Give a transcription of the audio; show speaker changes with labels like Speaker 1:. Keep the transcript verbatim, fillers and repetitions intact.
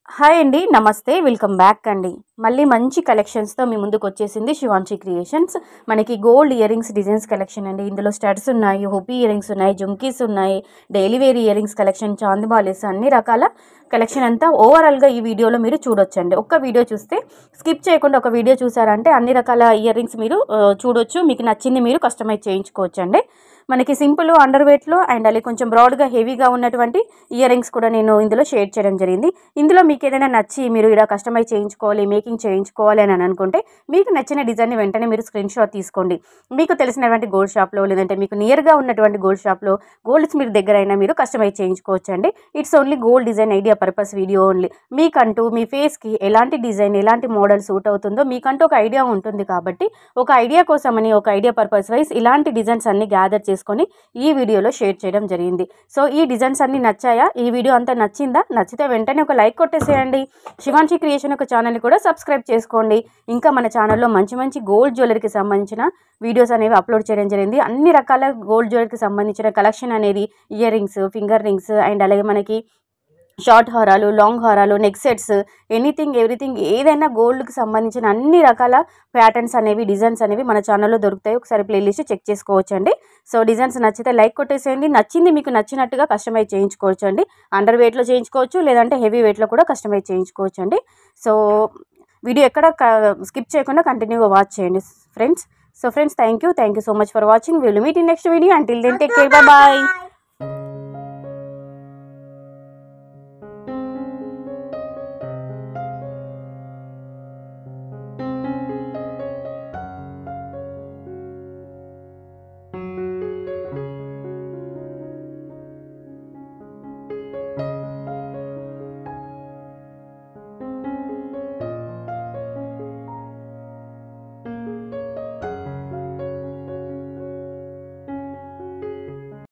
Speaker 1: Hi అండి, నమస్తే, welcome back అండి. మళ్ళీ మంచి కలెక్షన్స్తో మీ ముందుకు వచ్చేసింది శివాంశి క్రియేషన్స్. మనకి gold ear rings designs collection అండి. ఇందులో స్టడ్స్ ఉన్నాయి, హోపీ ఇయర్ రింగ్స్ ఉన్నాయి, జుమ్కీస్ ఉన్నాయి, daily wear ear rings collection, చాందిబాలిస్, అన్ని రకాల కలెక్షన్ అంతా ఓవరాల్గా ఈ వీడియోలో మీరు చూడొచ్చండి. ఒక్క వీడియో చూస్తే స్కిప్ చేయకుండా ఒక వీడియో చూసారంటే అన్ని రకాల ఇయర్ రింగ్స్ మీరు చూడొచ్చు. మీకు నచ్చింది మీరు కస్టమైజ్ చేయించుకోవచ్చండి. మనకి సింపుల్ అండర్ వెయిట్లో అండ్ అలాగే కొంచెం బ్రాడ్గా హెవీగా ఉన్నటువంటి ఇయర్ రింగ్స్ కూడా నేను ఇందులో షేర్ చేయడం జరిగింది. ఇందులో మీకు ఏదైనా నచ్చి మీరు ఇలా కస్టమైజ్ చేయించుకోవాలి, మేకింగ్ చేయించుకోవాలి అని అనుకుంటే మీకు నచ్చిన డిజైన్ని వెంటనే మీరు స్క్రీన్ షాట్ తీసుకోండి. మీకు తెలిసినటువంటి గోల్డ్ షాప్లో లేదంటే మీకు నియర్గా ఉన్నటువంటి గోల్డ్ షాప్లో గోల్డ్స్ మీరు దగ్గర అయినా మీరు కస్టమైజ్ చేయించుకోవచ్చండి. It's only gold design idea purpose video only. మీకంటూ మీ ఫేస్కి ఎలాంటి డిజైన్ ఎలాంటి మోడల్ సూట్ అవుతుందో మీకంటూ ఒక ఐడియా ఉంటుంది కాబట్టి ఒక ఐడియా కోసమని ఒక ఐడియా పర్పస్ వైజ్ ఇలాంటి డిజైన్స్ అన్ని గ్యాదర్ చేసుకొని ఈ వీడియోలో షేర్ చేయడం జరిగింది. సో ఈ డిజైన్స్ అన్ని నచ్చాయా? ఈ వీడియో అంతా నచ్చిందా? నచ్చితే వెంటనే ఒక లైక్ కొట్టేసేయండి. శివాంశి క్రియేషన్ ఒక ఛానల్ని కూడా సబ్స్క్రైబ్ చేసుకోండి. ఇంకా మన ఛానల్లో మంచి మంచి గోల్డ్ జ్యువెలరీకి సంబంధించిన వీడియోస్ అనేవి అప్లోడ్ చేయడం జరిగింది. అన్ని రకాల గోల్డ్ జ్యువెలరీకి సంబంధించిన కలెక్షన్ అనేది ear rings, finger rings and అలాగే మనకి షార్ట్ హారాలు, లాంగ్ హారాలు, నెక్ సెట్స్, ఎనీథింగ్ ఎవ్రీథింగ్ ఏదైనా గోల్డ్కి సంబంధించిన అన్ని రకాల ప్యాటర్న్స్ అనేవి డిజైన్స్ అనేవి మన ఛానల్లో దొరుకుతాయి. ఒకసారి ప్లేలిస్ట్ చెక్ చేసుకోవచ్చండి. సో డిజైన్స్ నచ్చితే లైక్ కొట్టేసేయండి. నచ్చింది మీకు నచ్చినట్టుగా కస్టమైజ్ చేయించుకోవచ్చు అండి. అండర్ వెయిట్లో చేయించుకోవచ్చు, లేదంటే హెవీ వెయిట్లో కూడా కస్టమైజ్ చేయించుకోవచ్చు అండి. సో వీడియో ఎక్కడ స్కిప్ చేయకుండా కంటిన్యూగా వాచ్ చేయండి friends. So friends, thank you thank you so much for watching. Will meet in next video. Until then take care, bye bye.